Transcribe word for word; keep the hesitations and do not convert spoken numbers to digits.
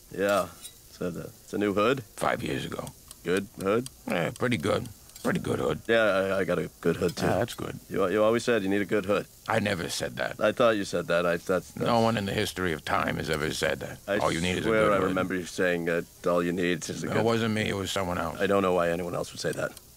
Yeah. It's a, it's a new hood. Five years ago. Good hood? Yeah, pretty good. Pretty good hood. Yeah, I, I got a good hood, too. Ah, that's good. You, you always said you need a good hood. I never said that. I thought you said that. I that's, that's No one in the history of time has ever said that. I all you need is a swear good I hood. remember you saying that all you need is a No, good... It wasn't me. It was someone else. I don't know why anyone else would say that.